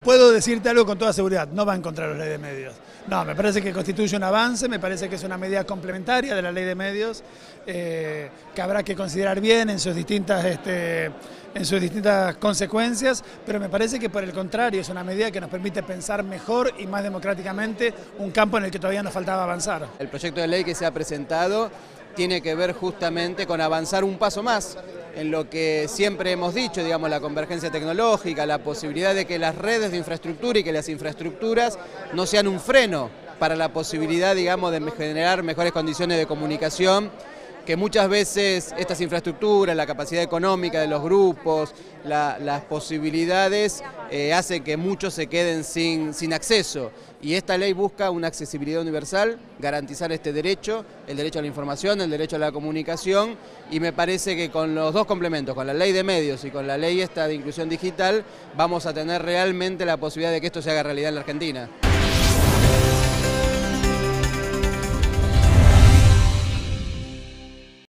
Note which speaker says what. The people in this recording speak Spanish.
Speaker 1: Puedo decirte algo con toda seguridad, no va en contra de la ley de medios. No, me parece que constituye un avance, me parece que es una medida complementaria de la ley de medios, que habrá que considerar bien en sus distintas consecuencias, pero me parece que por el contrario es una medida que nos permite pensar mejor y más democráticamente un campo en el que todavía nos faltaba avanzar.
Speaker 2: El proyecto de ley que se ha presentado tiene que ver justamente con avanzar un paso más en lo que siempre hemos dicho, digamos, la convergencia tecnológica, la posibilidad de que las redes de infraestructura y que las infraestructuras no sean un freno para la posibilidad, digamos, de generar mejores condiciones de comunicación, que muchas veces estas infraestructuras, la capacidad económica de los grupos, las posibilidades hace que muchos se queden sin acceso. Y esta ley busca una accesibilidad universal, garantizar este derecho, el derecho a la información, el derecho a la comunicación, y me parece que con los dos complementos, con la ley de medios y con la ley esta de inclusión digital, vamos a tener realmente la posibilidad de que esto se haga realidad en la Argentina.